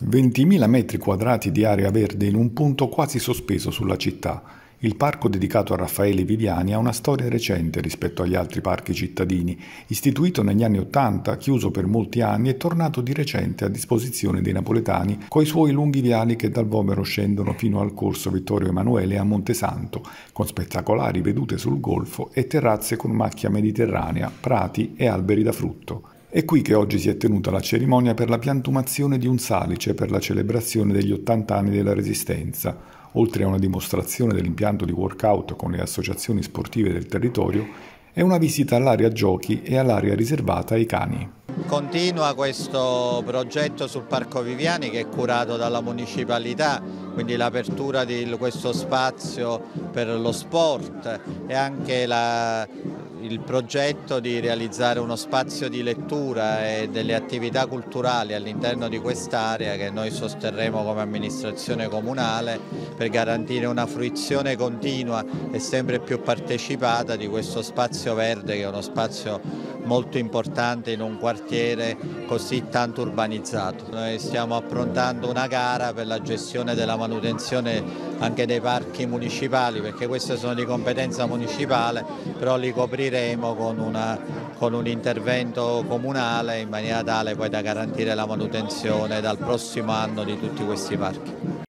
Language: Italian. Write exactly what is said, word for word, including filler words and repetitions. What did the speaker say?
ventimila metri quadrati di area verde in un punto quasi sospeso sulla città. Il parco dedicato a Raffaele Viviani ha una storia recente rispetto agli altri parchi cittadini. Istituito negli anni Ottanta, chiuso per molti anni, è tornato di recente a disposizione dei napoletani coi suoi lunghi viali che dal Vomero scendono fino al corso Vittorio Emanuele a Montesanto, con spettacolari vedute sul golfo e terrazze con macchia mediterranea, prati e alberi da frutto. È qui che oggi si è tenuta la cerimonia per la piantumazione di un salice per la celebrazione degli ottanta anni della Resistenza. Oltre a una dimostrazione dell'impianto di workout con le associazioni sportive del territorio, è una visita all'area giochi e all'area riservata ai cani. Continua questo progetto sul Parco Viviani che è curato dalla municipalità, quindi l'apertura di questo spazio per lo sport e anche la, il progetto di realizzare uno spazio di lettura e delle attività culturali all'interno di quest'area che noi sosterremo come amministrazione comunale per garantire una fruizione continua e sempre più partecipata di questo spazio verde che è uno spazio molto importante in un quartiere così tanto urbanizzato. Noi stiamo approntando una gara per la gestione della manutenzione anche dei parchi municipali, perché queste sono di competenza municipale, però li copriremo con, una, con un intervento comunale in maniera tale poi da garantire la manutenzione dal prossimo anno di tutti questi parchi.